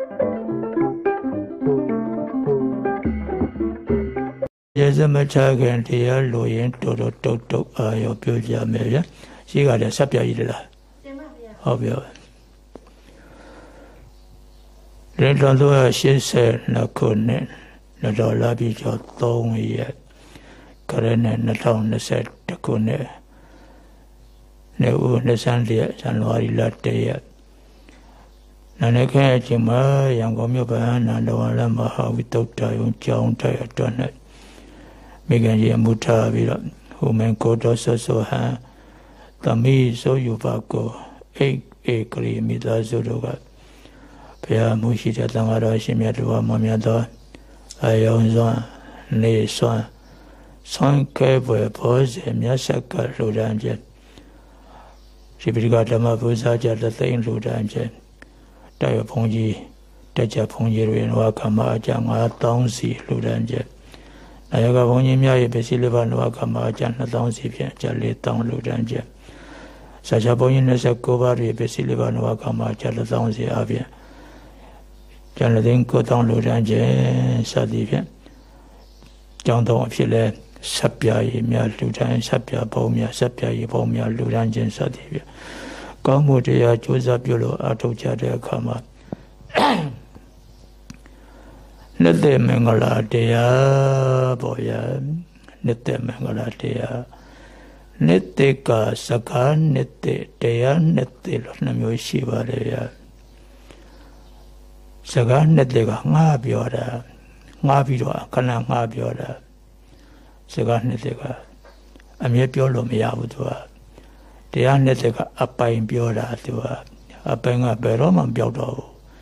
Yes, a machagan dear, loyin, toto, your beauty, Maria. She got a sapia. Of your. Then she said, no couldn't, no dollar be your tongue yet. Karen and the town said, the couldn't. No, the Sunday, January latte yet. Nanaka, Jima, young Gomuban, and the one Lama, without time, John tired on it. Megan Yamuta, who men called us so ha. Tami, so you bago, egg, cream, it does Zuruga. Pia Mushita Tamara, Shimiatua, Mamiata, I own son, nay son, son cave, pose, and Yasaka, Ludanje. She begot a mapuzaja, the thing, Ludanje. Tayo Pongi, Taja Pongi, and Wakama, Janga, Tonsi, Ludanje. Nayaga Ponimia, Besilivan, Wakama, Jana, Tonsi, Jali, Tong, Ludanje. Sacha Ponin, Sakovari, Besilivan, Wakama, Jala, Tonsi, Avia. Janadin, Coton, Ludanje, Sadivia. John Don File, Sapia, Mia, Ludan, Sapia, Pomia, Sapia, Pomia, Ludanje, Sadivia. Kamudia, Josabulo, Atoja, Kama. Nete Mangala dea, boya, Nete Mangala dea. Nete ka saka, Nete dea, Nete Namushiva dea. Saga Netega, Nabiora, Nabidua, Kana Nabiora. Saga Netega. Amiapiolo Miabutua. They are netega up in Biola to a bang up a Roman Biodo.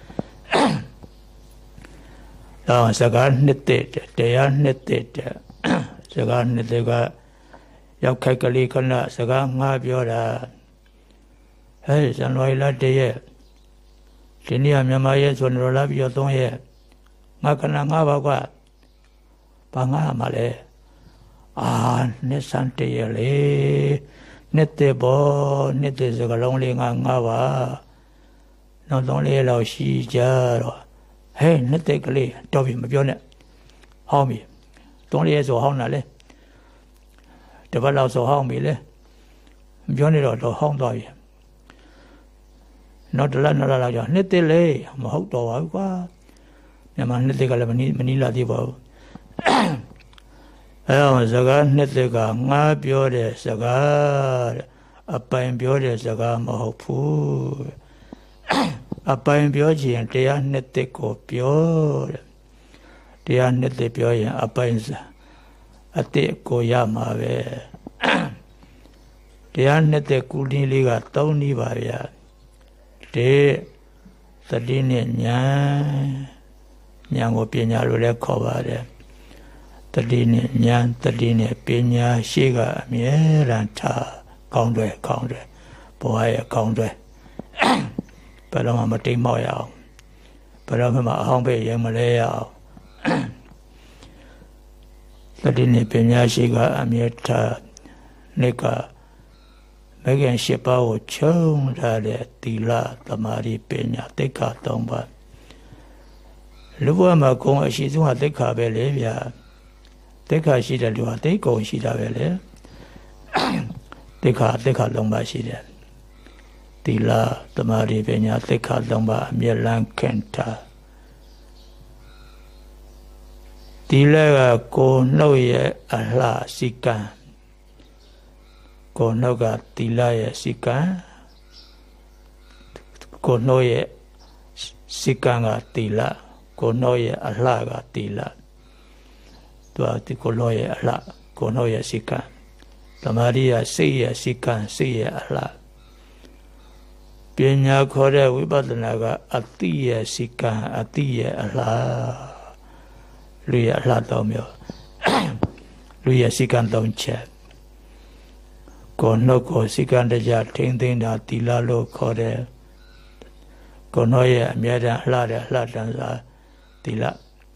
Now, Sagar netted, they are netted. Sagar netega Yakakali Kana, Sagar Biola. Hey, Sanoila de Tinia Mamaya, when you love your tongue here. Makana Navaga Panga Male. Ah, Nesante. Nete bo, nete zagalongli ngawa. Not only allow she jar. Hey, nete glee, Toby Mabione. How me? Don't let so honale. The fellow so how me le. Johnny or the home doy. Not the land of la nete lay, Mohoto, Agua. Yaman nete Manila divo. Zagar netega, Nabiore, Zagar, a pine biore, Zagar Mahopu, a pine biogi, and they are neteco pure. They are nete pure, a pines, a teco yamave. They are nete cooling liga, Tony Vaya. They, the dinner, Yango Pina recover. Tadine, Yan, Tadine, Pina, Shiga, Mieranta, Country, Boy, Country. Paloma Timoya, Paloma Hombe, Yamalea. Tadine, Pina, Shiga, Amieta, Nika, Megan Shipao, Chong, Rade, Tila, Tamari, Pina, Teka, Tomba. Luama Kong, she's one Teka, Belevia. Teka she that you are take on she davele. Teka lomba she there. Tila, the Mari Pena, Teka lomba, Mielan Kenta. Tila go no ye a la sika. Go noga tila ye sika. Go no ye sikanga tila. Go no ye a laga tila. Tua ti koloye ala, konoye sika. Tamaria siya sika, siya ala. Pinya kore wibadanaga atiya sika, atiya ala. Luya ala tomyo. Luya sika tomche. Kono ko sika ndaja ting na tila lo kore. Konoye amyada ala danza tila.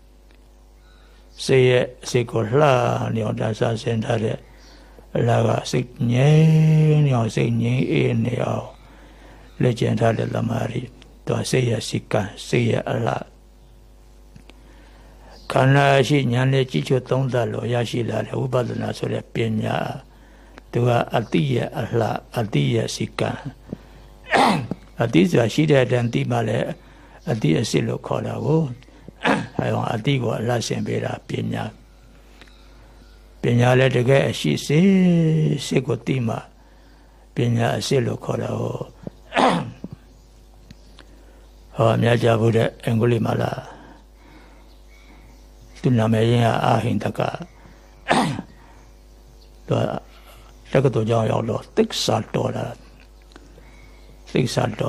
Say la, near Dasa Sentare, Laga sick nye, singing in the legend had the Lamari, တော့စိတ်ရစိတ်ကံစိတ်ရအလားခန္ဓာရှိဉာဏ်နဲ့ကြည့်ချွတ်သုံးသပ်လို့ရရှိလာတဲ့ဝိပဿနာဆိုတဲ့ပညာသူကအတိရအလားအတိရစိတ်ကံအတိဆိုတာရှိတဲ့အတန်တိမှလည်းအတိအစစ်လို့ခေါ်တာကိုအဲအောင်အတိကိုအလားဆင်ပေးတာပညာလည်းတကယ်အရှိစိတ်ကိုတိမှပညာအစစ်လို့ခေါ်တာကိုဟောမြတ်ကြဘူးတဲ့အင်္ဂုလိမာလာသူနာမည်ရင်းအာဟိန္ဒကသူတက္ကသိုလ်ကျောင်းရောက်တော့သိက္ခာတော်တာသူ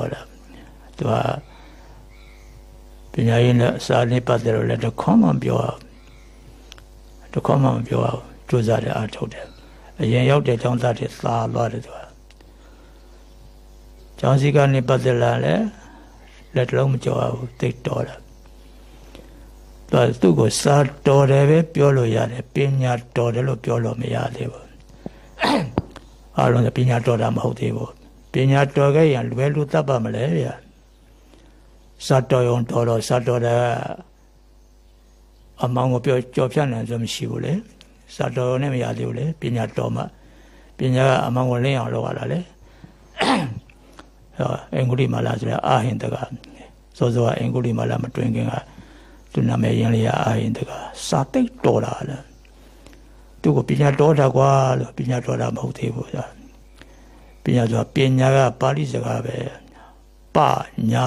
ပညာရေးနဲ့စာနဲ့ပတ်သက်လို့လည်းတခွန်းမှမပြောကြိုးစားတယ်အားထုတ်တယ်အရင်ရောက်တဲ့ကျောင်းသားတွေသာသွားတယ်သူကကျောင်းစည်းကနေပတ်သက်လာလဲလက်လုံးမကြောက်ဘူးသိတော်တယ်သူ့ကိုစာတော်တယ်ပဲပြောလို့ရတယ်ပညာတော်တယ်လို့ပြောလို့မရသေးဘူးအားလုံးပညာတော်တာမဟုတ်သေးဘူးပညာတော်ခဲ့ရင်လွယ်လို့တတ်ပါမလဲဗျာစာတော်ရုံတော်တော့စာတော်တာအမောင်ကိုပြောကြော်ဖြတ်နိုင်ဆိုမရှိဘူးလေစာတော်ရုံနဲ့မရသေးဘူးလေပညာတော်မှပညာကအမောင်ကိုလင်းအောင်လုပ်ရတာလေအင်္ဂုလိမာလာဆိုတဲ့အာဟိန္ဒကစောစောအင်္ဂုလိမာလာမတွင်ခင်ကသူနာမည်ရင်းလေးအာဟိန္ဒကစာသိပ်တော်တာလေသူကပညာတော်တာကွာလို့ပညာတော်တာမဟုတ်သေးဘူးဆိုတာပညာဆိုတာပညာကပါဠိစကားပဲပညာ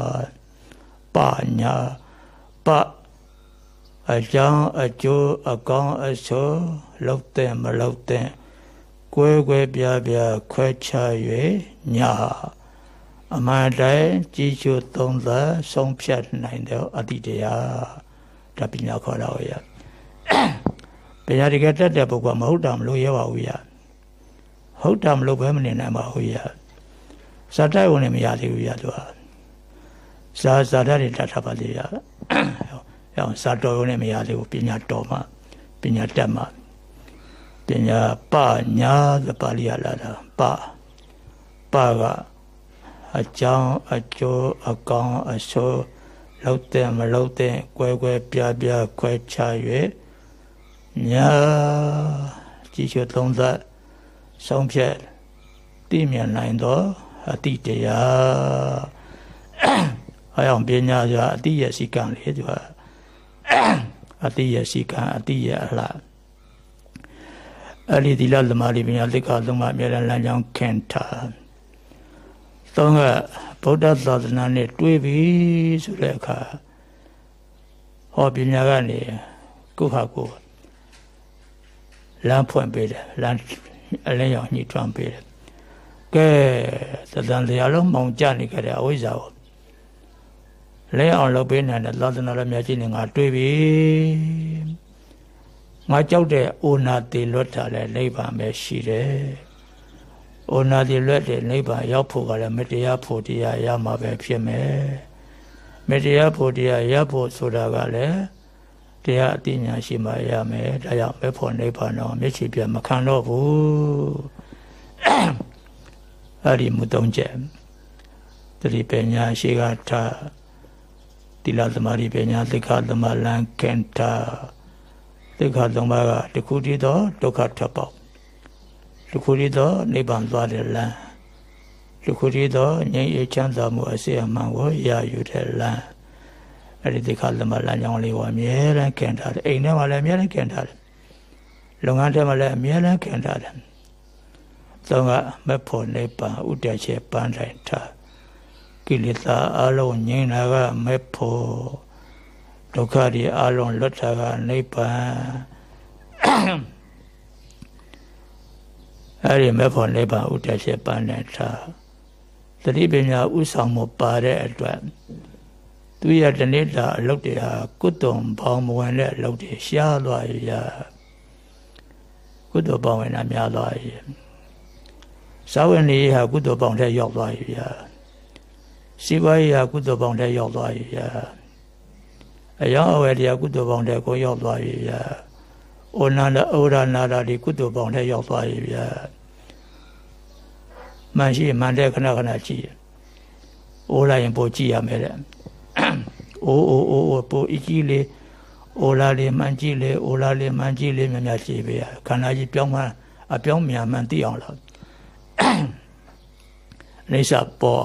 အကြောင်းအကျိုးအကောင်းအဆိုးလောက်တဲ့မလောက်တဲ့ကွဲပြားခွဲခြား၍ညာအမှန်တိုင်းကြည်ချွတ်သုံးသပ်ဆုံးဖြတ်နိုင်တဲ့အတ္တိတရားဒါပညာခေါ်တာရပညာတကယ်တတ်တဲ့ပုဂ္ဂိုလ်မဟုတ်တာမလို့ရပါဘူးရဟုတ်တာမလို့ပဲမနေနိုင်ပါဘူးရစာတတ်ဝင်နေမရသေးဘူးရသူကစာတတ်တွေတတ်တာပါသေးရအောင်စာတော်ရုံနဲ့မရသေးဘူးပညာတော်မှပညာတတ်မှပညာပညာသပါဠိရလာတာပကအကြောင်းအကျိုးအကောင်းအဆိုးလောက်တဲ့မလောက်တဲ့ကွဲပြားခွဲခြား၍ညာကြည်ချွတ်သုံးသပ်ဆုံးဖြတ်သိမြင်နိုင်သောအတ္တိတရားအဲအောင်ပညာဆိုတာအတ္တိရဲ့စိကံလေသူကအတ္တိရဲ့စိကံအတ္တိရဲ့အလားအဲ့ဒီသီလသမာဓိပညာသိက္ခာသုံးပါးအမြဲတမ်းလမ်းကြောင်းခင်ထားသုံးကဗုဒ္ဓသာသနာနဲ့တွေ့ပြီဆိုတဲ့အခါဟောပညာကနေကိုယ့်ဟာကိုယ်လမ်းဖွင့်ပေးတယ်လမ်းအလင်းရောင်ညှိထွန်းပေးတယ်ကဲသတ္တန်တရားလုံးမောင်ကျနေကြတဲ့အဝိဇ္ဇာကိုလဲအောင်လုပ်ပေးနိုင်တဲ့သာသနာတော်မြတ်ကြီးနဲ့ငါတွေ့ပြီငါကြောက်တဲ့အိုနာတိလွတ်တာလဲနိဗ္ဗာန်ပဲရှိတယ်အိုနာတိလွတ်တဲ့နိဗ္ဗာန်ရောက်ဖို့ကလည်းမတရားဖို့တရားရမှာပဲဖြစ်မယ်မတရားဖို့တရားရဖို့ဆိုတာကလည်းတရားအသိဉာဏ်ရှိမှရမယ်ဒါကြောင့်မဲ့ဖို့နိဗ္ဗာန်တော့မျက်ခြေပြမခံတော့ဘူးအဲ့ဒီမူသုံးချက်တတိပညာရှိကထားတိလသမารိပညာသိက္ခာသမလံကင်တာသိက္ခာသုံးပါးကတခုတည်းသောဒုက္ခထွက်ပေါက်တခုတည်းသောနိဗ္ဗာန်သွားတဲ့လမ်းတခုတည်းသောငြိမ်းအေးချမ်းသာမှုအစစ်အမှန်ကိုရယူတဲ့လမ်းအဲ့ဒီသိက္ခာသမလံကြောင့်လေးကိုအမြဲတမ်းကင်ထားတယ်အိမ်ထဲမှာလည်းအမြဲတမ်းကင်ထားတယ်လုပ်ငန်းထဲမှာလည်းအမြဲတမ်းကင်ထားတယ်သုံးကမဖို့နိဗ္ဗာန်ဥဒ္ဒချေပန်းတိုင်းထားကိလေသာအလုံးငြိမ်းတာကမဲ့ဖို့ဒုက္ခတွေအလုံးလွတ်တာကနိဗ္ဗာန်အဲ့ဒီမဲ့ဖို့နိဗ္ဗာန်ဥဒ္ဒချေပန်းတိုင်းထားသတိပညာဥဆောင်မှုပါတဲ့အတွက်သူရတနေ့တာအလုပ်တွေဟာကုသိုလ်ဘောင်မဝင်တဲ့အလုပ်တွေရှားသွားရကုသိုလ်ဘောင်ဝင်တာများသွားရစာဝင်နေဟာကုသိုလ်ဘောင်ထဲရောက်သွားရစီးပွားရေးဟာကုသိုလ်ဘောင်ထဲရောက်သွားရအယောင်အဝယ်တရားကုသိုလ်ဘောင်ထဲကိုရောက်သွားရဩနာနာဒီကုသိုလ်ဘောင်ထဲရောက်သွားရမှန်ရှိမှန်တဲ့ခဏကြည့်အိုးလိုက်ရင်ပိုကြည့်ရမယ်တဲ့အိုးပိုအကြည့်လေအိုလာလေးမှန်ကြည့်လေအိုလာလေးမှန်ကြည့်လေမြတ်ကြည့်ပေးရခန္ဓာကြီးပြောင်းမှအပြောင်းမြန်မှန်သိအောင်လို့အိဋ္ဌပေါ်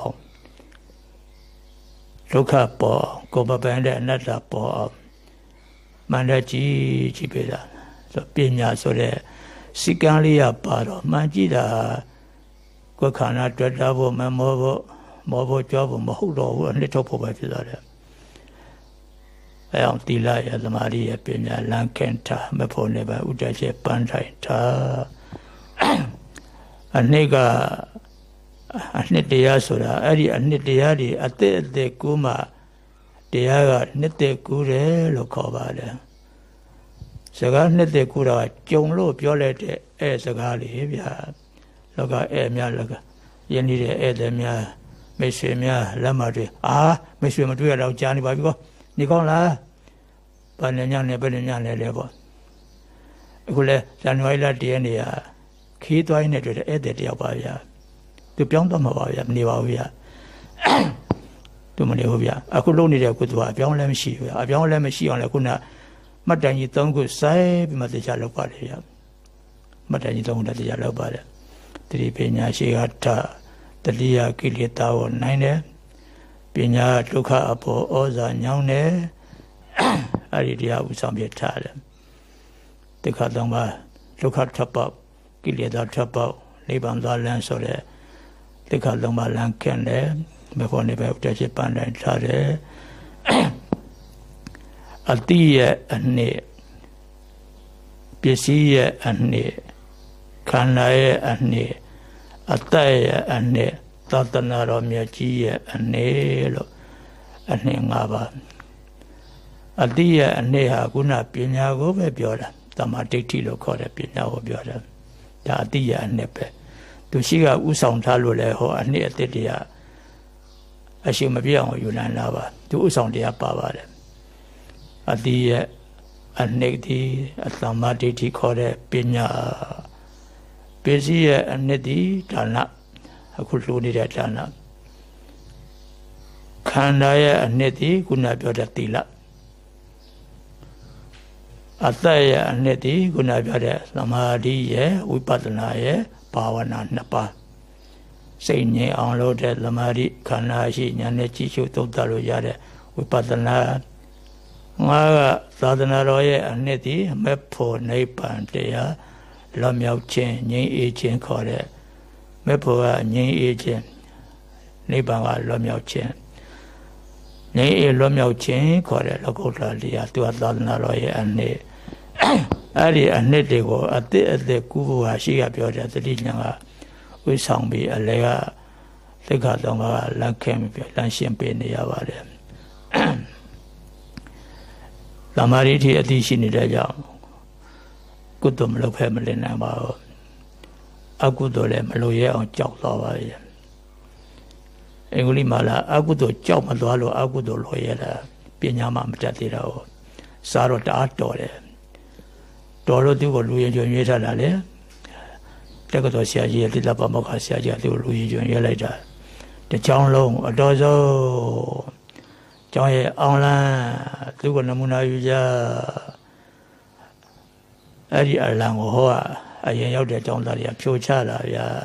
ဒုက္ခပေါ်ကိုယ်ပပန်တဲ့အနတ္တပေါ်မှန်တဲ့ကြည့်ပေးတာဆိုပညာဆိုတဲ့စိကံလေးရပါတော့မှန်ကြည့်တာကိုယ်ခန္ဓာတွေ့တာဖို့မမောဖို့ကြောဖို့မဟုတ်တော့ဘူးအနှစ်ထုတ်ဖို့ပဲဖြစ်သွားတယ်အဲအောင်သီလရသမာဓိရပညာလမ်းခင်ထားမဖို့နေပါဥဒ္ဒကျေပန်းထိုင်ထားအနှစ်ကအနှစ်တရားဆိုတာအဲ့ဒီအနှစ်တရားတွေအသက်ကူးမှတရားကနှစ်သက်ကူးတယ်လို့ခေါ်ပါတယ်စကားနှစ်သက်ကူးတာကြုံလို့ပြောလိုက်တဲ့အဲ့စကားလေးဗျာလောကအဲ့များလောကယဉ်နေတဲ့ဧည့်သည်များမိတ်ဆွေများလက်မတွေမိတ်ဆွေမတွေ့ရတော့ကြားနေပါပြီကောနေကောင်းလားဗာနေညနဲ့ပဲညနဲ့လေပေါ့အခုလဲဇန်နဝါရီလ1ရက်နေ့ကခီးသွားရင်းနဲ့တွေ့တဲ့ဧည့်သည်တယောက်ပါဗျာသူပြောင်းသွားမှာပါဗျာမနေပါဘူးဗျာသူမနေဘူးဗျာအခုလုံနေတဲ့ကုသိုလ်ကအပြောင်းလဲမရှိဘူးဗျာအပြောင်းလဲမရှိအောင်လဲခုနမှတ်တိုင်ကြီး3ခုစိုက်ပြီးမှတရားလောက်ပါတယ်ဗျာမှတ်တိုင်ကြီး3ခုတရားလောက်ပါတယ်တတိပညာရှိကတတိယကိလေသာကိုနိုင်တယ်ပညာဒုက္ခအပေါ်ဩဇာညောင်းတယ်အဲ့ဒီတရားဥဆောင်ပြထားတယ်ဒုက္ခ3ပါးဒုက္ခထွက်ပေါက်ကိလေသာထွက်ပေါက်နိဗ္ဗာန်သွားလမ်းဆိုတဲ့ဒုက္ခ3ပါးလမ်းကင်းတယ်မဖို့နေပဲဥဒ္ဒကျေပန်းတိုင်ထားတယ်အတိရဲ့အနှစ်ပစ္စည်းရဲ့အနှစ်ခန္ဓာရဲ့အနှစ်အတ္တရဲ့အနှစ်သတ္တနာတော်မြတ်ကြီးရဲ့အနှစ်လို့အနှစ်5ပါးအတိရဲ့အနှစ်ဟာခုနပညာကိုပဲပြောတာတမ္မာဒိဋ္ဌိလို့ခေါ်တဲ့ပညာကိုပြောတာဒါအတိရဲ့အနှစ်ပဲသူရှိကဥဆောင်ထားလို့လဲဟောအနှစ်အတိတရားအရှိမပြည့်အောင်ယူနိုင်လာပါသူဥဆောင်တရားပါပါတယ်အတိရဲ့အနှစ်ဒီအတ္တမဒိဋ္ဌိခေါ်တဲ့ပညာပစ္စည်းရဲ့အနှစ်ဒီဒါနအခုလိုနေတဲ့ဒါနခန္ဓာရဲ့အနှစ်ဒီခုနပြောတဲ့သီလအတ္တရဲ့အနှစ်ဒီခုနပြောတဲ့သမာဓိရဲ့ဝိပဿနာရဲ့ဘာဝနာ2ပါးစိတ်ငြိမ်အောင်လုပ်တဲ့သမာဓိခန္ဓာရှိဉာဏ်နဲ့ကြည့်ရှုသုံးသပ်လို့ရတဲ့ဝိပဿနာငါကသာသနာတော်ရဲ့အနှစ်ဒီမဲ့ဖို့နိဗ္ဗာန်တရားလွတ်မြောက်ခြင်းငြိမ်းအေးခြင်းခေါ်တဲ့မဲ့ဖို့ကငြိမ်းအေးခြင်းနိဗ္ဗာန်ကလွတ်မြောက်ခြင်းငြိမ်းအေးလွတ်မြောက်ခြင်းခေါ်တဲ့လောကုတ္တရာတရားသူကသာသနာတော်ရဲ့အနှစ်အဲ့ဒီအနှစ်တွေကိုအသက်ကူးဖို့ဟာရှိကပြောတဲ့သတိဉာဏ်ကဝိဆောင်ပြီးအလဲကသိက္ခာတော်ကလက်ခဲမပြလမ်းရှင်းပေးနေရပါတယ်သမာဓိထိအသိရှိနေတဲ့ကြောင့်ကုသိုလ်မလုပ်ဖဲမလင်နိုင်ပါဘူးအကုသိုလ်လည်းမလုပ်ရအောင်ကြောက်သွားပါရဲ့အင်္ဂလိပ်မှာလာအကုသိုလ်ကြောက်မသွားလို့အကုသိုလ်လုပ်ရတာပညာမှမတတ်သေးတော့စားတော့တအားတော်တယ်တော်လို့သူ့ကိုလူရင်ကျွံရွေးထားတာလေတက္ကသိုလ်ဆရာကြီးရဲ့တိလပမောက္ခဆရာကြီးကသူ့ကိုလူရင်ကျွံရွေးလိုက်တာတချောင်းလုံးအတော်ဆုံးကျောင်းရဲ့အောင်လန်းသူ့ကိုနမူနာယူကြအဲ့ဒီအလံကိုဟောအရင်ရောက်တဲ့ကျောင်းသားတွေကဖြိုချတာဗျာ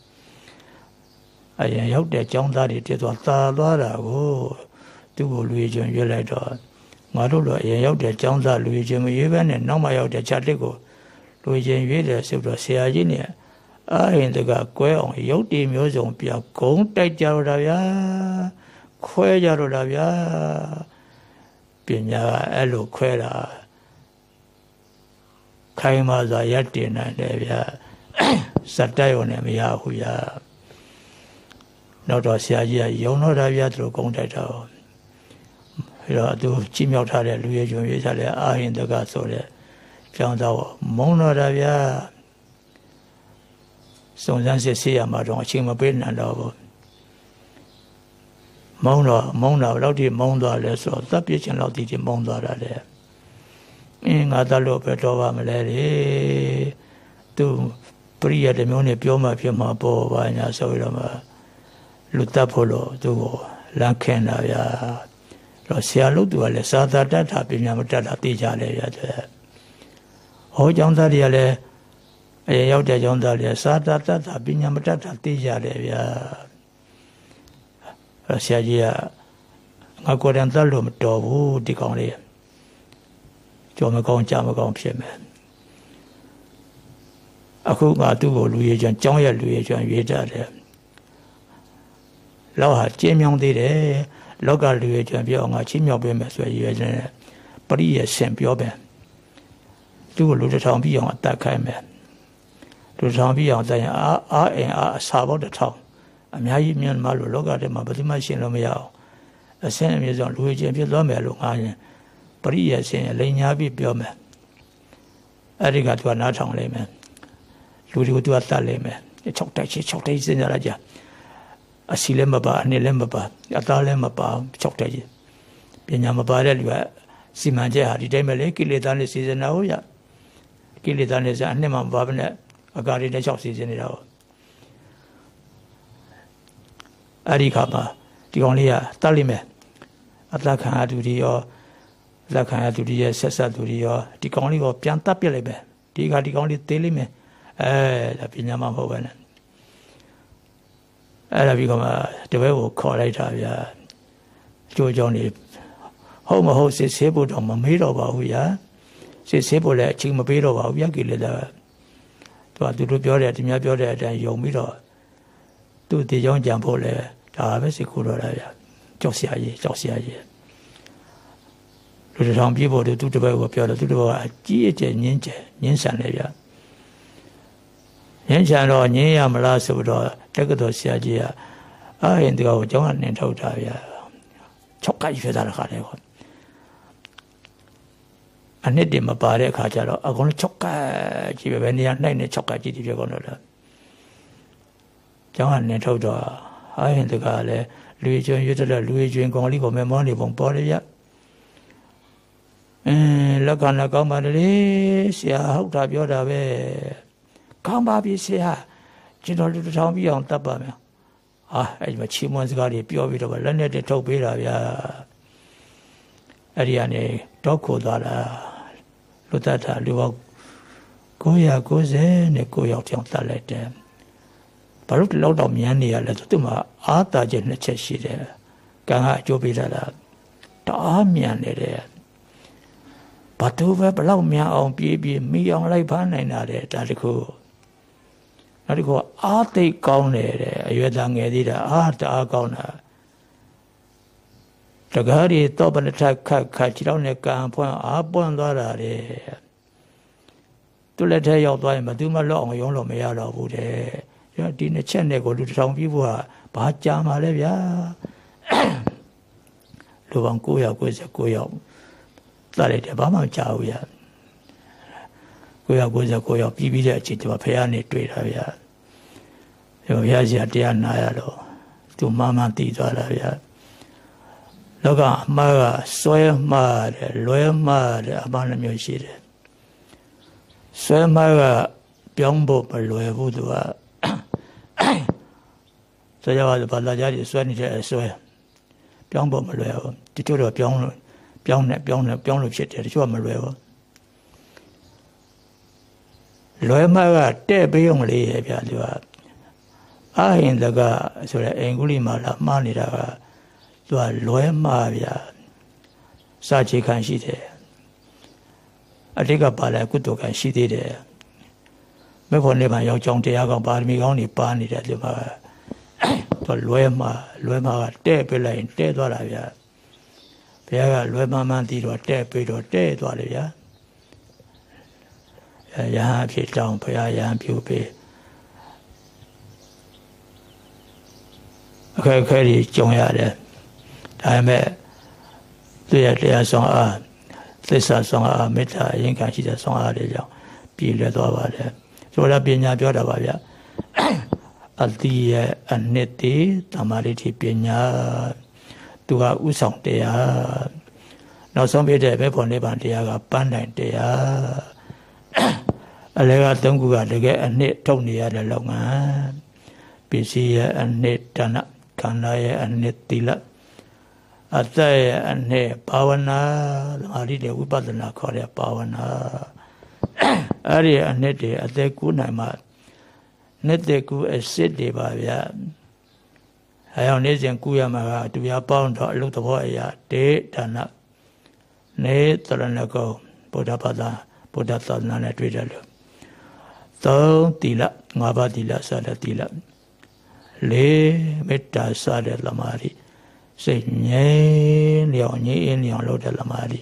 အရင်ရောက်တဲ့ကျောင်းသားတွေတည်သွားသာသွားတာကိုသူ့ကိုလူရင်ကျွံရွေးလိုက်တော့ငါတို့လိုအရင်ရောက်တဲ့ကျောင်းသားလူရင်ကျွံမရွေးဘဲနဲ့နောက်မှရောက်တဲ့ခြာတစ်ကိုလူရင်ရွေးတယ်ဆိုတော့ဆရာကြီးနဲ့အာရင်တကကွဲအောင်ရုပ်တည်မျိုးစုံပြဂုံတိုက်ကြတော့တာဗျာခွဲကြတော့တာဗျာပညာကအဲ့လိုခွဲတာခိုင်မာစွာရပ်တည်နိုင်တယ်ဗျာစက်တိုက်ရုံနဲ့မရဘူးဗျာနောက်တော့ဆရာကြီးကယုံတော့တာဗျာသူတို့ဂုံတိုက်တော့ပြီးတော့သူကြည့်မြောက်ထားတဲ့လူရဲ့ကျွံရွေးထားတဲ့အာရင်တကဆိုတဲ့ကျောင်းသားကိုမုန်းတော့တာဗျာစုံစမ်းစစ်ဆေးရမှာတော့အချိန်မပေးနိုင်တော့ဘူးမုန်းတော့ဘယ်လောက်ထိမုန်းသွားလဲဆိုတော့တပ်ပြစ်ချင်လောက်ထိမုန်းသွားတာလေငါသားလို့ပဲတော့ပါမလဲလေသူပရိယတမျိုးနဲ့ပြောမှဖြစ်မှာပေါ်ပါညာဆိုပြီးတော့မှလူတပ်ဖို့လို့သူကို Lankena ya Rosia Luduale, Sada Data, Pinamata, Tijale. Ho Jondaliale, a Yoda Jondalia, Sada Data, Pinamata, Tijale. Rosia Acordantalum, Tovu, Diconi. Jomacon, Jamacon, Pieman. Aku ngatu Louis John, Louis John, Vita. Law Jim Young did a local Louis John Biong, a chimney bemis where you had but he is sent your band. Do a little town beyond that kind man. To town beyond the Sabo the town. I'm Yaimian Malu, look at him, but the machine of Miao. A sentiment is on Louis John Biong, but he is saying a lane yabi bioman. I got to another town layman. Louis do a layman. A chok taxi in the Raja. A silemaba, Nilemaba, a talemaba, choktaji. Pinyamaba, Simanja, the Demele, Kilitan season now, ya. Kilitan is an animal babinet, a guardian the shop season it out. Arikama, the only Talime, Ataka to the or Laka to the Sessa to the or the only or Pianta Pilebe, the only Telime, the Pinyama Hoven. I become the way we'll call it. George only home host is able to my middle about we are. She's able to ching my bed over Yakila. To do your at my builder and your middle. To the young jumbo, Vesicula, Josia. To some people to do the way of Pure to do a Ninja, Ninsan. Yensan or Niam last of the Tegato Siagia, I and go John and Totavia. Chokai Fedar. I need him a body catcher. I'm going to choka, Chivania, nine choka, Chivigonoda. John and Tota, I and the Gale, Louis John Utila, Louis John Golico, Memoni, Bomporia. Look on the company, see how to have your way. Come back, say, General to town beyond Tabama. As my chimons got a pure bit of a learned topira. Ariane, Doko Dala, Lutata, Luo, Goya goes in a Goya Talete. But look loud of Miania, let to my Arta Geneche there. Ganga Jobila, Damian there. But over below me on baby, me on like pan and that cool. Not go arte gone there, you dang edit art are gone. The Gari top and attack catch down a camp up on the to let her out by Maduma long, Yolo Mayala would you didn't channel go to some people, but Jama Levia Luvankuya goes a Goyo. That Bama Chawia. Goya goes a Goya, Bibi, to a piano trade. Yazia Dianayalo to Mama Titalavia. Loga, Mara, Soya Mad, Loya Mad, Abanamioshid. Soya Mara, Biombo, Loya Vudua. So you are the Balajadi, Swanita, Soya. Biombo, Maloya, Tito, Bion, shit, you are Maloya. Loya Mara, there be only if you are. I in the ga, so the angry mala, manida, to a loya maria. Sachi can she there. I take a pala, good to can she there. Before never your John Tiago, but me only pani that you are. To Luema, there be like dead Dolavia. Pia Luema Manti or there be or dead Dolavia. Yahan pit down, Pia Yan Pupe. Okay, John Yard. I met the song, this song, Meta, Inca, she's a song, be let over there. So that being a Jodavia. Alti and Neti, Tamariti Pina, Tua Usong dea. Now some bit of Bepon Lebantia, Pandan dea. Alega Tunguga to get a net Tony at the long. PC and net Tana. Kanaya and Netila, အသက်ရဲ့အနှစ်ဘာဝနာသမာဓိတွေဝိပဿနာခေါ်တဲ့ဘာဝနာအဲ့ဒီအနှစ်တွေအသက်ကူးနိုင်မှနှစ်သက်ကူးအစစ်တွေပါဗျာအဲအောင်နေ့စဉ်ကူးရမှာကတူရပေါင်းတော့အလုသဘောအရာဒေဒါနနေတရဏဂုံဗုဒ္ဓဘာသာဗုဒ္ဓသာသနာနဲ့တွေ့တယ်လို့သုံးသီလ၅ပါးသီလစတဲ့သီလလေးမေတ္တာစတဲ့သမာဓိစိတ်ငြိမ်းလျောင်ငြိမ်းလျောင်လို့တဲ့သမာဓိ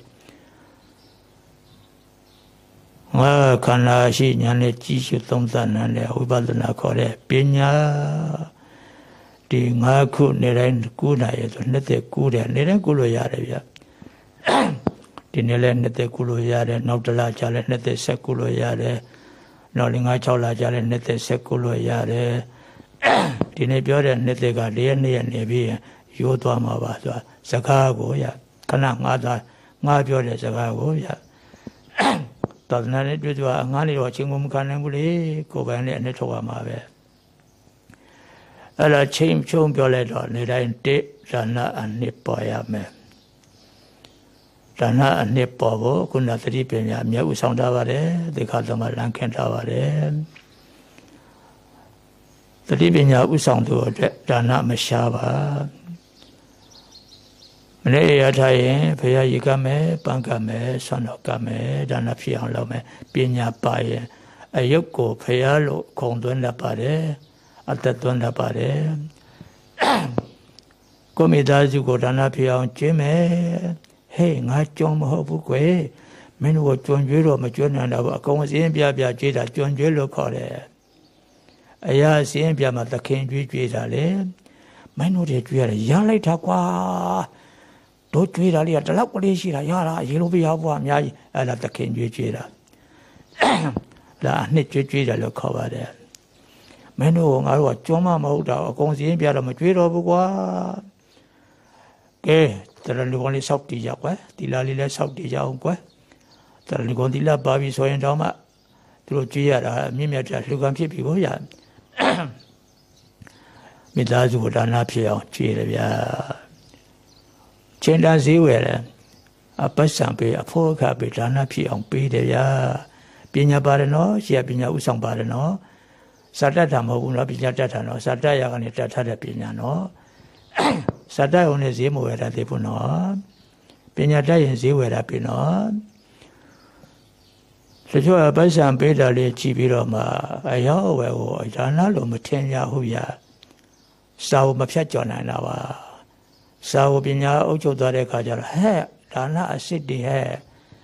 ငါခန္ဓာရှိဉာဏ်နဲ့ကြည့်ရှုသုံးသပ်နိုင်တဲ့ဝိပဿနာခေါ်တဲ့ပညာဒီငါခုနေတိုင်းကူးနိုင်ရဆိုနှစ်သက်ကူးတယ်နေတိုင်းကူးလို့ရတယ်ဗျဒီနေ့လည်းနှစ်သက်ကူးလို့ရတယ်နောက်တစ်လကြာလည်းနှစ်သက်ဆက်ကူးလို့ရတယ်နောက်5 6လကြာလည်းနှစ်သက်ဆက်ကူးလို့ရတယ်ဒီနေ့ပြောတဲ့နှစ်သက်က4 ရက်2ရက်နေပြီးရိုးသွားမှာပါဆိုတာစကားကိုရခဏငါပြောတဲ့စကားကိုရသာသနာ့နဲ့တွေ့ကြငါးနေတော့ချင်းကိုမခံနိုင်ဘူးလေကိုယ်ပိုင်နဲ့အနှစ်ထုတ်ရမှာပဲအဲ့ဒါချင်းချုံပြောလိုက်တော့နေတိုင်းတိဒါနအနှစ်ပေါ်ရမယ်ဒါနအနှစ်ပေါ်ဖို့ခုနသတိပညာအမြဲဥဆောင်ထားပါတယ်သေခါသမလမ်းခင်ထားပါတယ်သတိပညာဥဆောင်သူအတွက်ဒါနမရှားပါမနေ့ရထားရင်ဘုရားရေကမယ်ပန်းကမယ်ဆွမ်းတော်ကမယ်ဒါနဖြစ်အောင်လုပ်မယ်ပညာပါရင်အယုတ်ကိုဘုရားလို့ခုံသွင်းတတ်ပါတယ်အသက်သွင်းတတ်ပါတယ်ကိုမိသားစုကိုဒါနဖြစ်အောင်ကျင့်မယ်ဟေးငါကြုံမဟုတ်ဘူးကွယ်မင်းတို့ကြွကြွေးတော့မကြွနိုင်တော့ဘူးအကောင်စင်းပြကြွေးတာကြွကြွေးလို့ခေါ်တယ်အရာစင်းပြမှာသခင်ကြွေးတာလေမင်းတို့တွေကြွေးရတယ်ရလိုက်တာကွာတို့ကြွေးတာလေးကတလောက်ကလေးရှိတာရတာရေလိုပြရဖို့အများကြီးအဲ့ဒါသခင်ကြွေးတာဒါအနှစ်ကြွေးတယ်လို့ခေါ်ပါတယ်မင်းတို့ငါတို့ကကြွမမဟုတ်တာအကောင်စင်းပြတော့မကြွေးတော့ဘူးကွာကဲတရဏဂုံလေးစောက်တည်ကြကွယ်သီလလေးလည်းစောက်တည်ကြအောင်ကွယ်တရဏဂုံသီလပါပြီဆိုရင်တော့မှသူတို့ကြွေးရတာမြင့်မြတ်တဲ့လူကံဖြစ်ပြီကိုရမိသားစုဒါနဖြစ်အောင်ကြွေးတယ်ဗျာချင်းတန်စည်းဝယ်တယ်အပတ်စံပေးအဖို့အခပေးဒါနဖြစ်အောင်ပေးတယ်ဗျာပညာပါတယ်နော်ရှေ့ပညာဥဆောင်ပါတယ်နော်စာတတ်တာမဟုတ်ဘူးနော်ပညာတတ်တာနော်စာတတ်ရကနေတတ်ထားတဲ့ပညာနော်စာတတ်ုံနဲ့ဈေးမဝယ်တာသေးဘူးနော်ပညာတတ်ရင်ဈေးဝယ်တာပြီနော်တချို့အပတ်စံပေးတာလေးကြည့်ပြီးတော့မှအရောက်အဝယ်ကိုဒါနလို့မထင်ရဘူးဗျာစာဝမဖြတ်ကျော်နိုင်တာပါစာဝပညာအုပ်ချုပ်သွားတဲ့အခါကျတော့ဟဲ့ဒါနအစစ်တွေဟဲ့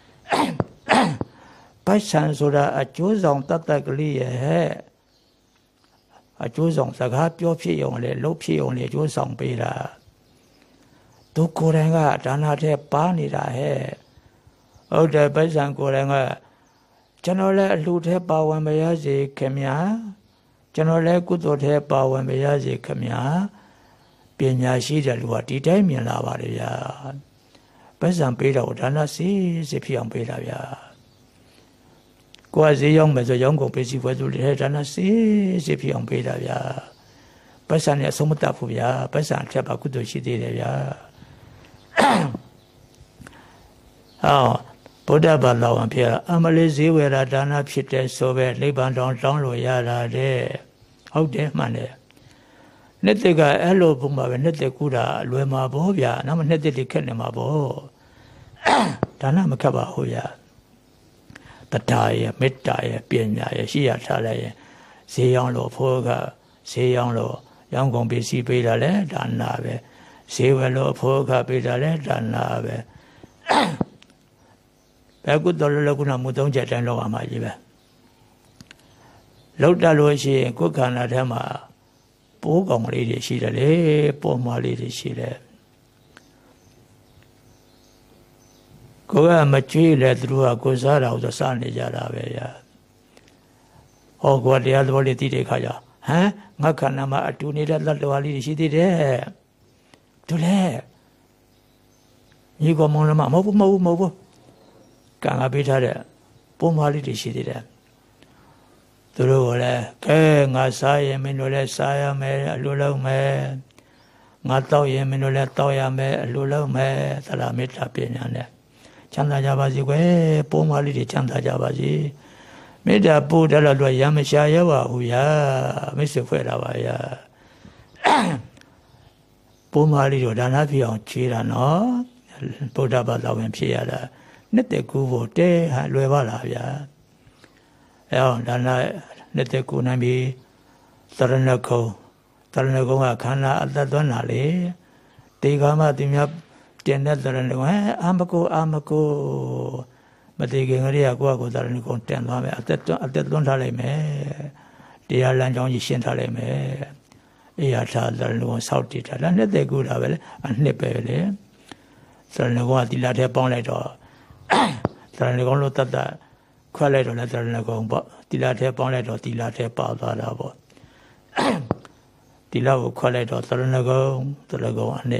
ပိုက်ဆံဆိုတာအကျိုးဆောင်တတ်တတ်ကလေးရဲ့ဟဲ့အကျိုးဆောင်စကားပြောဖြစ်ရုံလေလှုပ်ဖြစ်ရုံလေအကျိုးဆောင်ပေးတာသူကိုယ်တိုင်ကဒါနတဲ့ပါနေတာဟဲ့ဟုတ်တယ်ပိုက်ဆံကိုယ်တိုင်ကကျွန်တော်လည်းအလှတဲ့ပါဝင်မရစေခင်ဗျာကျွန်တော်လည်းကုသိုလ်တဲ့ပါဝင်မရစေခင်ဗျာပညာရှိတဲ့လူကဒီတိုင်းမြင်လာပါတယ်ဗျာပတ်စံပေးတော့ဒါနစီဖြစ်အောင်ပေးတာဗျာကိုယ်ဈေးရောက်မယ်ဆိုရောင်းကုန်ပစ္စည်းဝယ်သူတွေဒါနစီဖြစ်အောင်ပေးတာဗျာပတ်စံနဲ့အဆုံးမတတ်ဘူးဗျာပတ်စံထက်ပါကုသိုလ်ရှိသေးတယ်ဗျာဗုဒ္ဓဘာသာဝင်ဖြစ်အမလေးဈေးဝယ်တာဒါနဖြစ်တဲ့ဆိုပဲနိဗ္ဗာန်တောင်းလို့ရတာတဲ့ဟုတ်တယ်မှန်တယ်နှစ်သက်ကအဲ့လိုဘုံမှာပဲနှစ်သက်ကူတာလွယ်မှာပေါ့ဗျာနောက်မှနှစ်သက်တွေခက်နေမှာပေါ့ဒါနမခက်ပါဘူးဗျာတရားရဲ့မေတ္တာရဲ့ပညာရဲ့ရှိရထားလိုက်ရင်ဈေးရောင်းလို့ဖို့ကဈေးရောင်းလို့ရောင်းကုန်ပစ္စည်းပေးတာလဲဒါနပဲဈေးဝယ်လို့ဖို့ကပေးတာလဲဒါနပဲဘယ်ကုသိုလ်လည်းကုနာမှုသုံးချက်တိုင်းလောက်အောင်ပါကြီးပဲလောက်တလို့ရှိရင်ကိုယ်ခန္ဓာထဲမှာပိုးကောင်လေးတွေရှိတယ်လေပေါ်မလေးတွေရှိတယ်ကိုယ်ကမကြွေးလဲသူတို့ကကိုစားတာဥစ္စာစားနေကြတာပဲဗျာဟောကိုတရားသဘောလေးသိတဲ့ခါကျဟမ်ငါခန္ဓာမှာအတူနေတဲ့တတ္တဝါလေးတွေရှိသေးတယ်သူလဲညီကောင်မောင်နှမမဟုတ်ဘူးကံကပေးထားတဲ့ပုံမလေးတွေရှိသေးတယ်သူတို့ကလည်းကဲငါစားရင်မင်းတို့လည်းစားရမယ်အလိုလုံးမယ် ngã tao ye mình nói là tao ya mẹ lú lâu mẹ ta là mẹ ta biển nhà này chăn ta ra bao gì quê bố má đi chăn ta ra bao gì mẹ ta bố đã là đuổi ya mẹ xa ya vào hù ya mẹ sẽ phải là vậy ya bố má đi rồi đã nói phi ông chỉ là nó bố đã bắt đầu mình phi là nét để cứu vô té hay lùi vào là vậy đã nói nét để cứu này bị tận nó câu mà khán là đã đoán là lẽ thì cái mà tìm nhập tiền đã tận nó câu mà thì cái người kia qua tận nó câu tiền đó mà đã đoán ra lại mẹ thì là làm trong gì xuyên ra lại mẹ ý là tận nó câu sau thì là nét để cứu là vậy anh nếp về đấy tận nó câu thì là theo bóng lại đó tận nó câu lúc ta khoa lại đó là tận nó câu bỏ thì là theo bóng lại đó thì là theo bảo đó là bỏ thì lâu khoa lại đó tận nó câu anh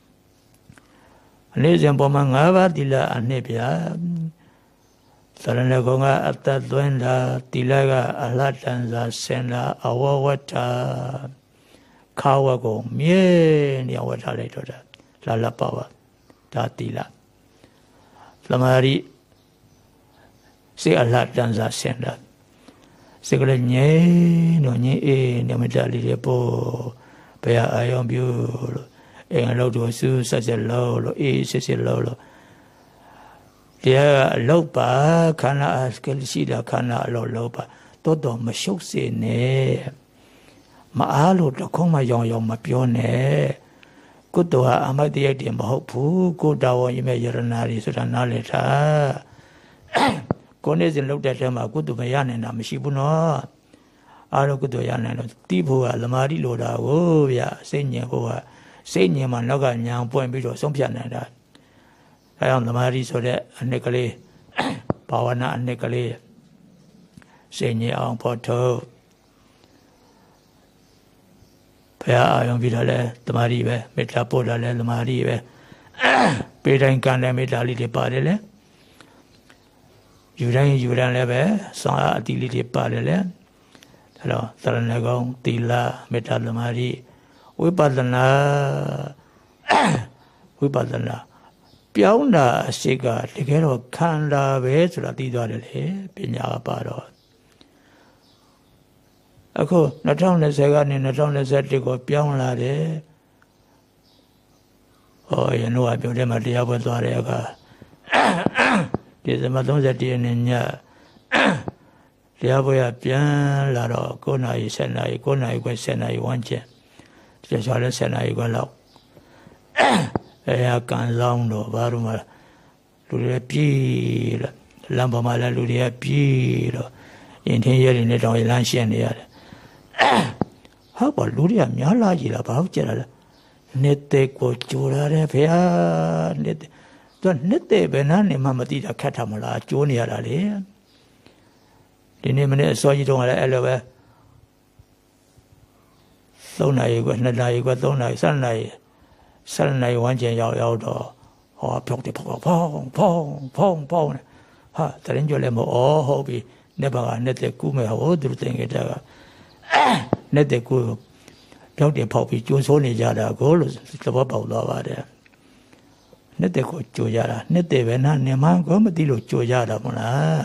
nếp xem bao mà ngã vào thì là anh nếp ya tận nó câu ngã ta đoán là thì là cái Allah đang ra sen là awawata kawa câu miên nhà awawata lại đó là la pawa ta thì là lamari sẽ Allah đang ra sen là sẽ cái nhé nó nhé nó mới trả lời bộ bây giờ ai ông biểu anh lâu rồi sư sẽ lâu rồi sẽ lâu rồi thì lâu ba khả năng cái gì đó khả năng lâu ba tôi đó mà sốc xe nè mà alo đó không mà dùng mà biểu nè cứ tôi à mà đi đi mà học phụ cứ đào như mấy giờ nãy rồi đó nãy là con ấy dân lúc đấy mà cứ tụi mày ăn này làm gì bún nó, alo cứ tụi ăn này nó tiếp hoa làm gì lừa đảo, ya xây nhà mà nó cái nhà bún bây giờ sống phiền này đó, cái ông làm gì rồi đấy, anh ấy cái này, bảo anh ấy cái này, xây nhà ông bỏ thơ, bây giờ ông bây giờ là làm gì vậy, mấy ta bỏ ra là làm gì vậy, bây giờ anh can là mấy ta đi để bảo đấy. Dù rằng là bé, sang ở tỷ lệ đẹp ba đấy, đó, tận là con tỷ là meta làm gì, Vipassana, biểu là sẽ cái thì cái đó khăn là bé rồi là đi đó đấy, bên nhà bà đó, ako nó trong này sẽ cái này nó trong này sẽ thì có biểu là đấy, ôi nó à biểu đấy mà đi học đó đấy cả. Thì mà tôi sẽ đi nên nhà thì bây giờ biến là đó cô này sẽ này cô này quay sẽ này hoàn全就说了sẽ này quay lâu càng long đó và rồi mà lũ địa pi là làm bao mà là lũ địa pi đó hiện thiên giờ này trong làm xem này họ bảo lũ địa nhiều là gì là bảo chứ là nét của chú là đấy phải nét tôi nét bên này mà đi ra khách tham là chú này là đấy, thì nên mình so với trong là LV, tối này qua tối này sáng này hoàn全要đó, họ phọc thì phong, ha, tại nên cho nên mà họ bị nét bằng nét cũ mà họ được tiền cái đó, nét cũ, phọc thì phọc bị chú số này ra đó, có lúc tôi bảo đó vào đấy. nét để có chùa ra là nét để về na niệm mang có mà đi lục chùa ra đó mà là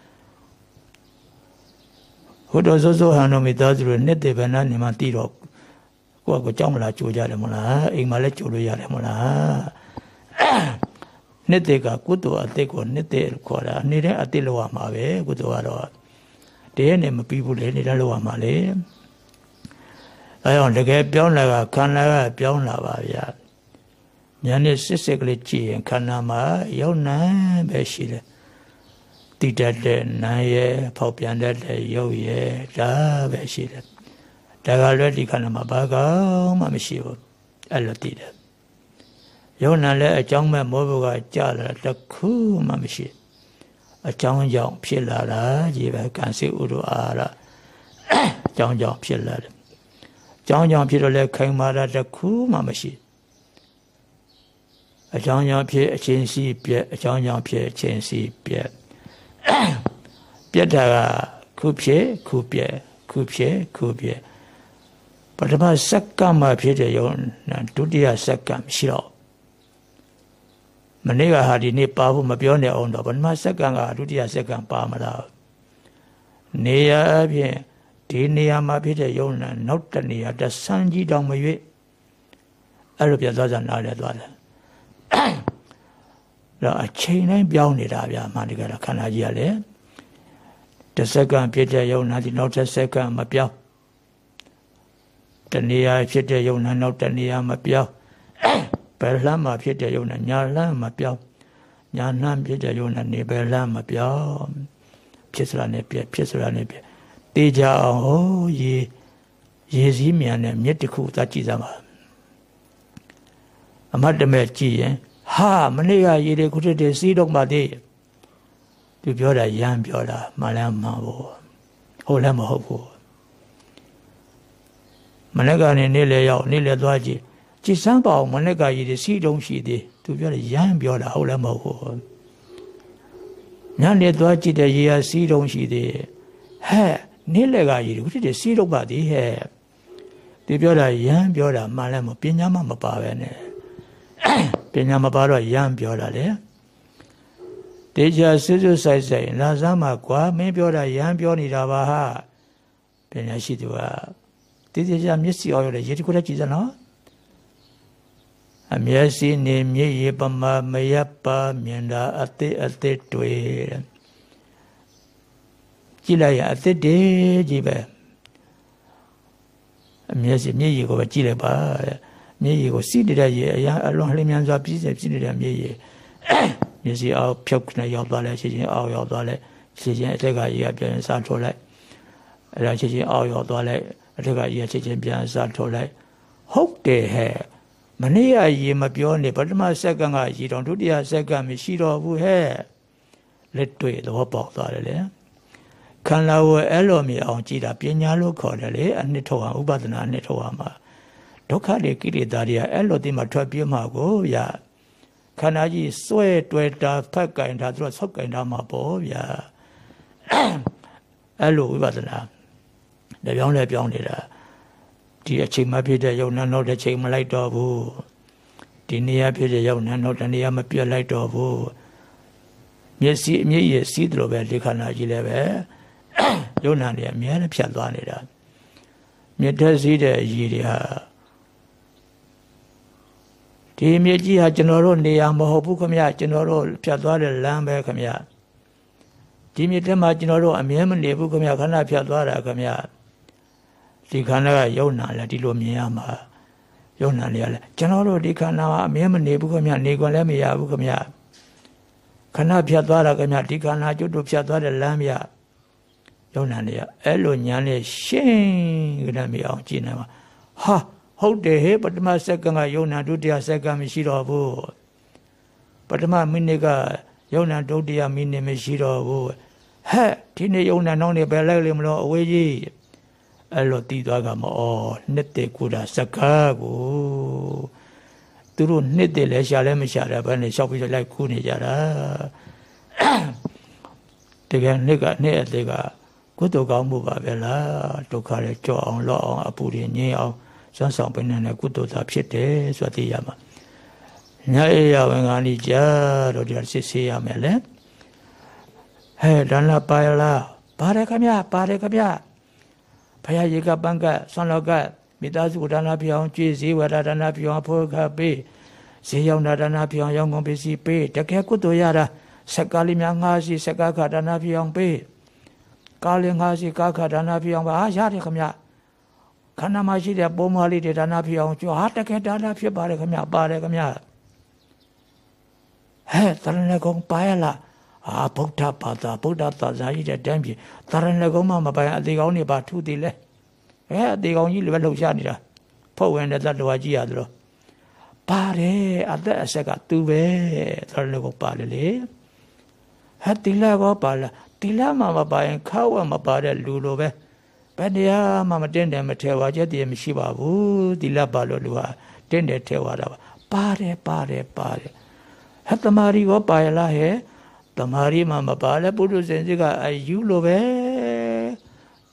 hồi đó số hàng nó mới tới rồi nét để về na niệm mang đi lục qua cái trong là chùa ra đó mà là anh mà lấy chùa ra đó mà là nét để cả cú tổ ở đây còn nét để có là nét để ở đây lo mà về cú tổ đó để này mà bị phụ lấy này là lo mà lấy ai ông cái biểu là khăn là biểu là vậy nhà này sẽ cái gì khăn mà yêu na bé xí đấy tít đấy này phao biển đấy yêu ye đã bé xí đấy đã cái loại đi khăn mà bà có mà mới xí vô ăn lót đấy yêu na là trong mà mua cái chả là đặc khu mà mới xí trong dòng phía là gì vậy can sự uru là trong dòng phía là trong dòng phía là khăn mà là đặc khu mà mới xí trong dòng phía trên xí biết trong dòng phía trên xí biết biết là khu biết ပထမစက္ကန့်မှဖြစ်တဲ့ယုံနာဒုတိယစက္ကန့်မရှိတော့မနေ့ကဟာဒီနေ့ပါဖို့မပြောနဲ့အောင်တော့ပထမစက္ကန့်ကဒုတိယစက္ကန့်ပါမလားနေရာအပြင်ဒီနေရာမှာဖြစ်တဲ့ယုံနာနောက်တနေရာတဆန်းကြီးတောင်မရွေ့အဲ့လိုပြသွားကြနားလဲသွားတယ်တော့အချိန်တိုင်းပြောင်းနေတာဗျာမှန်တကယ်ခန္ဓာကြီးကလည်းတစ်စက္ကန့်ဖြစ်တဲ့ယုံနာဒီနောက်တစ်စက္ကန့်မပြောင်းတနေရာဖြစ်တဲ့ယုံနာနောက်တနေရာမပြောင်းဘယ်လှမ်းမှာဖြစ်တဲ့ယုံနာညာလှမ်းမပြောင်းညာလှမ်းဖြစ်တဲ့ယုံနာနေဘယ်လှမ်းမပြောင်းဖြစ်စရာနဲ့ပြဖြစ်စရာနဲ့ပြတေးကြအောင်ဟိုရေစည်းမြန်နဲ့မြစ်တစ်ခုသာကြည့်စမ်းပါအမတ်တမဲ့ကြည့်ရင်ဟာမနေ့ကရေတွေခုထက်စီးတော့မှသေးသူပြောတာရမ်းပြောတာမှန်လဲမှန်ဖို့ဟုတ်လည်းမဟုတ်ဘူးမနေ့ကနေနေ့လေရောက်နေ့လေသွားကြည့်ကြည်စမ်းပါအောင်မနေ့ကရေတွေစီးတုံးရှိသေးသူပြောတယ်ရမ်းပြောတာဟုတ်လည်းမဟုတ်ဘူးညနေသွားကြည့်တဲ့ရေကစီးတုံးရှိသေးဟဲ့နေ့လေကရေတွေခုထက်စီးတော့ပါသေးဟဲ့သူပြောတာရမ်းပြောတာမှန်လည်းမပညာမှမပါပဲနဲ့ပညာမပါတော့ရမ်းပြောတာလေတေချာစွစွဆိုင်ဆိုင်လာစားမှာကွာမင်းပြောတာရမ်းပြောနေတာပါဟာပညာရှိသူကတေချာမျက်စိအောက်ရတဲ့ရေတခုတည်းကြည့်စမ်းနော်အမျက်စိနေမျက်ရည်ပမာမယပ်ပါမြင်တာအသက်တွေ့ကြည့်လိုက်ရအသက်တည်းကြီးပဲအမျက်စိမျက်ရည်ကိုပဲကြည့်လိုက်ပါမျက်ရည်ကိုစီးတဲ့ရေအရာအလွန်လျင်မြန်စွာပြည့်စုံပြည့်နေတဲ့မျက်ရည်မျက်စိအောက်ဖြုတ်နေရောက်သွားလဲချင်းချင်းအောက်ရောက်သွားလဲချင်းချင်းအထက်ကရေကပြန်စားထိုးလိုက်အဲ့ဒါချင်းချင်းအောက်ရောက်သွားလဲအထက်ကရေချင်းချင်းပြန်စားထိုးလိုက်ဟုတ်တယ်ဟဲ့မနေ့ကရေမပြောနေပထမစက္ကန့်ကရေတောင်ဒုတိယစက္ကန့်မရှိတော့ဘူးဟဲ့လက်တွေ့သဘောပေါက်သွားတယ်လေခန္ဓာကိုယ်အဲ့လိုမြင်အောင်ကြည်တာပညာလို့ခေါ်တယ်လေအနှစ်ထုတ်အောင်ဥပဒနာအနှစ်ထုတ်အောင်မှာဒုက္ခတွေကိလေသာတွေကအဲ့လိုဒီမှာထွက်ပြေးမှာကိုဗျာခန္ဓာကြီးစွဲတွေ့တာဖက်ကင်တာသူကဆောက်ကင်တာမှာပေါ့ဗျာအဲ့လိုဝိပဿနာတပြောင်းလဲပြောင်းနေတာဒီအချိန်မှဖြစ်တဲ့ယုံနာနောက်တစ်ချိန်မလိုက်တော့ဘူးဒီနေရာဖြစ်တဲ့ယုံနာနောက်တစ်နေရာမပြတ်လိုက်တော့ဘူးမျက်စိအမြင့်ရစီးတယ်လို့ပဲဒီခန္ဓာကြီးလည်းပဲယုံနာတွေအများနဲ့ဖြတ်သွားနေတာမြတ်သက်စည်းတဲ့အရေးတွေဟာဒီမြေကြီးဟာကျွန်တော်တို့နေရာမဟုတ်ဘူးခင်ဗျကျွန်တော်တို့ဖြတ်သွားတဲ့လမ်းပဲခင်ဗျဒီမြေထဲမှာကျွန်တော်တို့အမြဲမနေဘူးခင်ဗျခန္ဓာဖြတ်သွားတာခင်ဗျဒီခန္ဓာကယုံနာလဲဒီလိုမြင်ရမှာယုံနာနေရလဲကျွန်တော်တို့ဒီခန္ဓာကအမြဲမနေဘူးခင်ဗျနေခွင့်လည်းမရဘူးခင်ဗျခန္ဓာဖြတ်သွားတာခင်ဗျဒီခန္ဓာကျွတ်တို့ဖြတ်သွားတဲ့လမ်းမြယုံနာနေရအဲ့လိုညာနဲ့ရှင်းကြတယ်မအောင်ကြည့်နေမှာဟာဟုတ်တယ်ဟဲ့ပထမစက္ကန့်ကယုံနာဒုတိယစက္ကန့်မရှိတော့ဘူးပထမမိနစ်ကယုံနာဒုတိယမိနစ်မရှိတော့ဘူးဟဲ့ဒီနေ့ယုံနာနောက်နေပဲလိုက်လိမ့်မလို့အဝေးကြီးအဲ့လိုတည်သွားကမအော်နှစ်တည်းကိုတာစက္ကန့်ကိုသူတို့နှစ်တည်းလဲရှာလဲမရှာတယ်ဘယ်နဲ့လျှောက်ပြီးလိုက်ကူးနေကြတာတကယ်နှစ်အသေးကကုသိုလ်ကောင်းမှုပါပဲလားဒုက္ခတွေကြောက်အောင်လော့အောင်အပူတွေငြိမ်းအောင်စွမ်းဆောင်ပေးနေတဲ့ကုသိုလ်သာဖြစ်တယ်ဆိုသိရမှာညအေးရဝင်ကဏီကြတော့ဒီစစ်ဆေးရမယ်လေဟဲ့ဒါနပါရလားပါတယ်ခမပါတယ်ခမဘုရားရေကပန်းကဆွမ်းလောကမိသားစုဒါနပြောင်းကြည်စည်းဝရဒါနပြောင်းဖို့ခပေးဈေးရောက်ဒါနပြောင်းရောင်းကုန်ပစ္စည်းပေးတကယ်ကုသိုလ်ရတာစက္ကလေးများငါးစီစက္ကခဒါနပြောင်းပေးကားလေးငါးစီကားခဒါနပြောင်းပါရတယ်ခမခန္ဓာမှာရှိတဲ့ပုံမလေးတွေဒါနဖြစ်အောင်ကြွားတကယ်ဒါနဖြစ်ပါတယ်ခင်ဗျပါတယ်ခင်ဗျဟဲ့တရဏဂုံပါရလားဗုဒ္ဓဘာသာဗုဒ္ဓသာသနာကြီးတဲ့တန်းပြည်တရဏဂုံမှမပိုင်အသေးကောင်းနေပါထူသေးလဲအသေးကောင်းကြီးလည်းပဲလှုပ်ရှားနေတာဖုတ်ဝင်တဲ့သတ္တဝါကြီးရတယ်လို့ပါတယ်အသက်အဆက်ကသူပဲတရဏဂုံပါလေလေဟဲ့တိလကောပါလားတိလမှမပိုင်ခါဝမပါတဲ့လူလိုပဲဘယ်တရားမှမတင်းတယ်မထဲဝါချက်တည်းမရှိပါဘူးဒီလပါလို့လူဟာတင်းတယ်ထဲဝါတာပါပါတယ်ဟဲ့တမာရီကောပါရလားဟဲ့တမာရီမှမပါလဲပုထုဇဉ်စိကအယူလိုပဲတ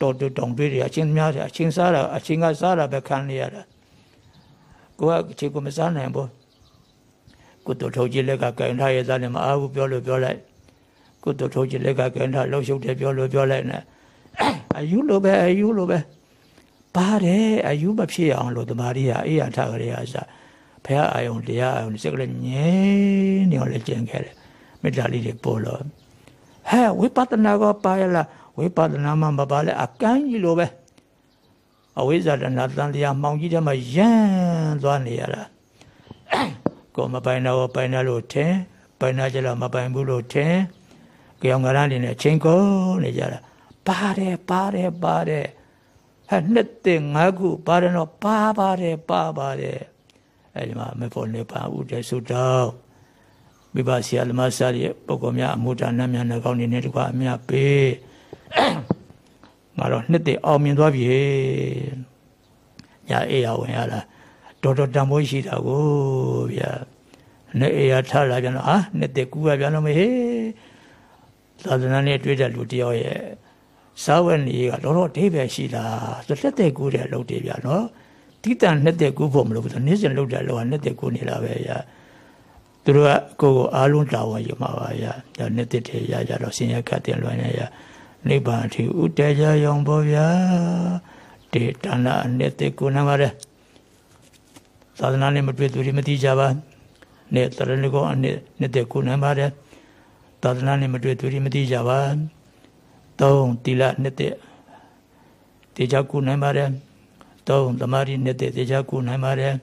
တော်တုံတွေးတွေအချင်းများတယ်အချင်းစားတာအချင်းကစားတာပဲခံနေရတာကိုကအခြေကိုမစားနိုင်ဘူးကိုတို့ထုတ်ကြည့်လက်ကကင်ထားရသားနဲ့မအားဘူးပြောလို့ပြောလိုက်ကိုတို့ထုတ်ကြည့်လက်ကကင်ထားလှုပ်ရှုပ်တယ်ပြောလို့ပြောလိုက်နဲ့အယူလိုပဲပါတယ်အယူမဖြစ်အောင်လို့တမာရီဟာအေးရထကြရစားဖះအာယုံတရားအာယုံစက်ကလေးငြင်းနေအောင်လည်းကျင်ခဲ့တယ်မေတ္တာလေးတွေပို့လို့ဟဲ့ဝိပဿနာကပါရလားဝိပဿနာမှမပါလဲအကန့်ကြီးလိုပဲအဝိဇ္ဇာတဏ္ဍတန်တရားမှောင်ကြီးထဲမှာယမ်းသွားနေရတာကိုမပိုင်တော့ပိုင်တယ်လို့ထင်ပိုင်တာကြလားမပိုင်ဘူးလို့ထင်ကြောင်ကရန်နေနဲ့ချင်းကုန်နေကြတာပါတယ်ဟဲ့နှစ်သိငါးခုပါတယ်တော့ပါတယ်အဲဒီမှာမေဖို့နေပါဦးတဲ့ဆုတောင်းမိဘဆရာသမားစားရဲ့ပုဂ္ဂိုလ်များအမှုဒါနများနှကောင်းနေတကွာအမြတ်ပေးငါတော့နှစ်သိအောင်မြင်သွားပြီညာအေးရဝင်ရလာတော်တန်ဖိုးရှိတာကိုဗျာနဲ့အေးရထားလာပြန်တော့ဟာနှစ်သိကူရပြန်တော့မေဟေးသာသနာနဲ့တွေ့တဲ့လူတယောက်ရဲ့စာဝတ်နေကတော့အဓိပ္ပာယ်ရှိတာဆိုလက်သိကူတဲ့လုပ်တယ်ဗျာနော်တိတန်နှစ်သိကူဖို့မလို့ဆိုနေ့စဉ်လုပ်တယ်လို့ကနှစ်သိကူနေတာပဲဗျာသူတို့ကကိုယ်အားလုံးတာဝန်ယူမှာပါဗျာဒါနှစ်သိတွေရကြတော့ဆင်းရဲခတ်တင်လွယ်နေရနိဗ္ဗာန်အထိဥတ္တရာရောင်ပေါ်ဗျာတေတဏအနှစ်သိကူနေပါတယ်သာသနာနဲ့မတွေ့သူတွေမသိကြပါနဲ့တရဏဂောအနှစ်သိကူနေပါတယ်သာသနာနဲ့မတွေ့သူတွေမသိကြပါသုံးတိလနှစ်သိတေချာကူနေပါတယ်သုံးသမာဓိနှစ်သိတေချာကူနေပါတယ်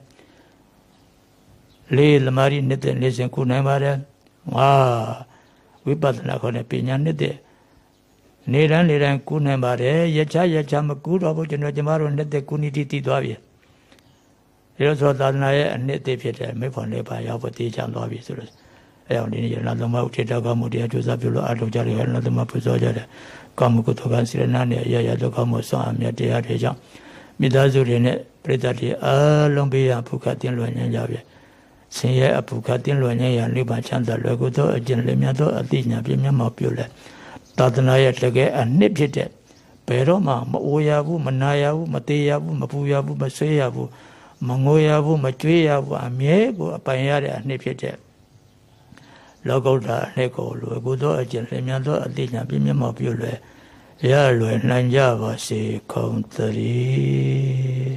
လေးသမာဓိနှစ်သိနေ့စဉ်ကူနိုင်ပါတယ်ငါဝိပဿနာခေါ်တဲ့ပညာနှစ်သိနေတိုင်းကူနိုင်ပါတယ်ရချမကူတော့ဘူးကျွန်တော်ကျမတို့နှစ်သိကူနီတီတည်သွားပြီဒီလိုဆိုသာသနာရဲ့အနှစ်သိဖြစ်တဲ့မေဖို့နေပါရောက်ဖို့တည်ချသွားပြီဆိုတော့အဲအောင်ဒီနေ့ရနာသမုဋ္ဌေတကောမှုတရားကျိုးစားပြုလို့အထုတ်ကြတယ်ရနာသမပူဇော်ကြတယ်ကာမကုသကစေရနာနဲ့ရဒုက္ခမှုဆောင်အမြတ်တရားတွေကြောင့်မိသားစုတွေနဲ့ပြိတ္တတွေအလုံးပေးရဖုခတင်လွယ်နေကြပြီဆင်းရဲအဖုခတင်လွယ်နေရနိဗ္ဗာန်ချမ်းသာလွယ်ကိုသောအကျင့်လည်းများသောအသိဉာဏ်ပြည့်မြတ်မောပြုလဲသာသနာရဲ့တကယ်အနှစ်ဖြစ်တဲ့ဘယ်တော့မှမအိုရဘူးမနာရဘူးမသေးရဘူးမပူရဘူးမဆွေးရဘူးမငိုရဘူးမကြွေးရဘူးအမြဲကိုအပိုင်ရတဲ့အနှစ်ဖြစ်တဲ့လောကုတ္တရာအနှစ်ကိုလွယ်ကိုသောအကျင့်လည်းများသောအသိဉာဏ်ပြည့်မြတ်မောပြုလဲရလွယ်နိုင်ကြပါစေကုန်သတည်း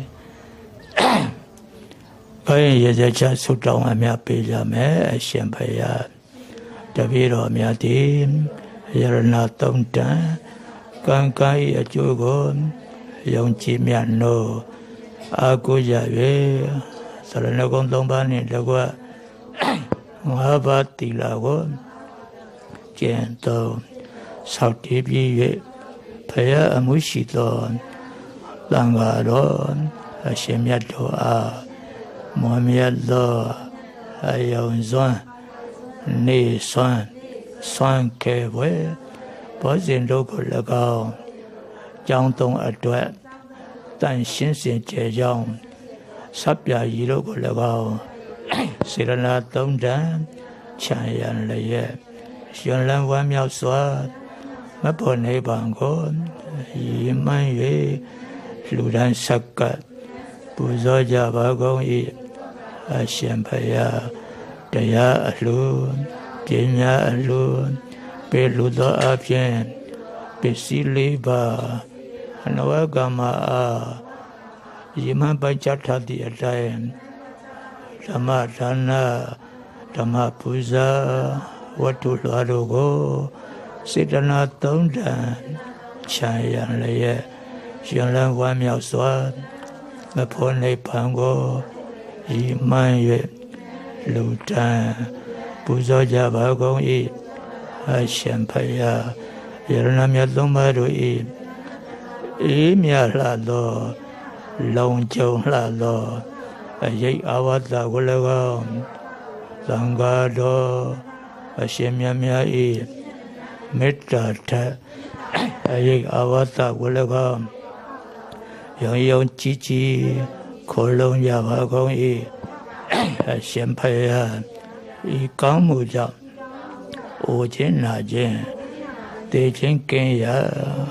ဘယ်ရကြချဆုတောင်းအမြတ်ပေးကြမယ်အရှင်ဘုရားတပည့်တော်များသည်ယရဏသုံးတန်ကံကံ၏အကျိုးကိုယုံကြည်မြတ်နို့အာကိုရ၍သရဏဂုံသုံးပါးနှင့်တကွငါးပါးသီလကိုကျင့်သုံးဆောက်တည်ပြီး၍ဘုရားအမှုရှိသောသံဃာတော်အရှင်မြတ်တို့အားမွန်မြတ်သောအယုံစွမ်းနေစွမ်းကဲဝဲဘောဇင်တို့ကို၎င်းကြောင်းသုံးအတွက်တန်ရှင်းစင်ကြဲကြောင်းဆပ်ပြာရီတို့ကို၎င်းစေရနာသုံးတန်ချမ်းရန်လည်းရဲ့ရှင်လန်းဝမ်းမြောက်စွာမပေါ်နိဗ္ဗာန်ကိုရည်မှန်း၍လူဒန်းဆက်ကပူဇော်ကြပါကုန်၏အရှင်ဘုရားတရားအလှပညာအလှပေလူသောအပြင်ပစ္စည်းလေးပါအနဝကမအားရည်မှန်းပိုက်ချထသည့်အတိုင်းဓမ္မဒါနဓမ္မပူဇာဝတ္ထုလွှာတို့ကိုစေတနာသုံးတန်ချမ်းရန်လည်းရှင်လန်းဝမ်းမြောက်စွာမဖို့နိဗ္ဗာန်ကိုရည်မှန်း၍လူတန်းပူဇော်ကြပါကုန်၏အရှင်ဘုရားယရဏမြတ်သုံးပါးတို့၏အေးမြလှသောလုံကြုံလှသောအရေးအဝတ္တကို၎င်းသံဃာတော်အရှင်မြတ်များ၏မေတ္တာထအရေးအဝတ္တကို၎င်းယုံကြည်ခိုလုံးကြပါကုန်၏အရှင်ဘုရားဤကောင်းမှုကြောင့်အိုခြင်းနာခြင်းတေခြင်းကင်းရာ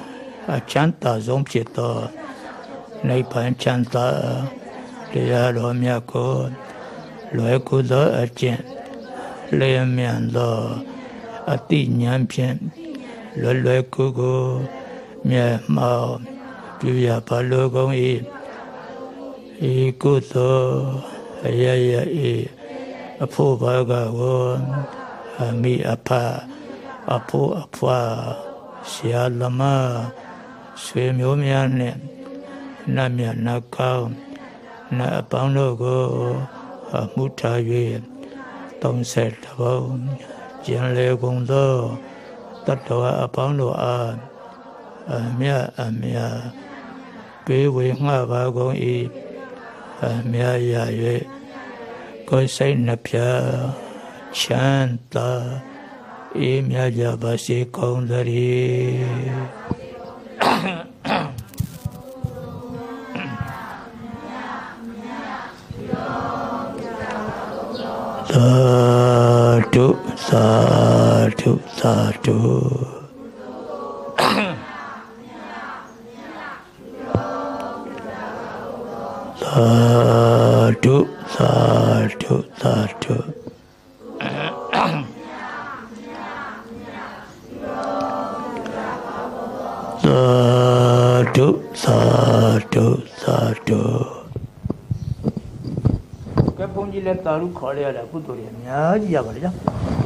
ချမ်းသာဆုံးဖြစ်သောနိဗ္ဗာန်ချမ်းသာတရားတော်မြတ်ကိုလွယ်ကူသောအကျင့်လျင်မြန်သောအတိဉာဏ်ဖြင့်လွယ်ကူကူမြတ်မောပြုရပါလိုကုန်၏ဤကုသိုလ်အရရ၏အဖို့ဘာကကိုအမိအဖအဖို့အဖွာဆရာလမဆွေမျိုးများနှင့်နတ်မြတ်နတ်ကောင်းနတ်အပေါင်းတို့ကိုမှုထား၍30ဘုံကျန်လေကုန်သောတတ္တဝအပေါင်းတို့အားအမြတ်ပေးဝေငှပါကုန်၏အမြတ်ရ၍ကိုယ်စိတ်နှပြချမ်းသာအေးမြကြပါစေကုန်သတည်းသာဓုသာဓုသာဓုသာဓုသာဓုသာဓုသာဓုသာဓုသာဓုကဲဘုန်းကြီးလည်းတာရုခေါ်ရတာကုသိုလ်တွေအများကြီးရပါလေဗျာ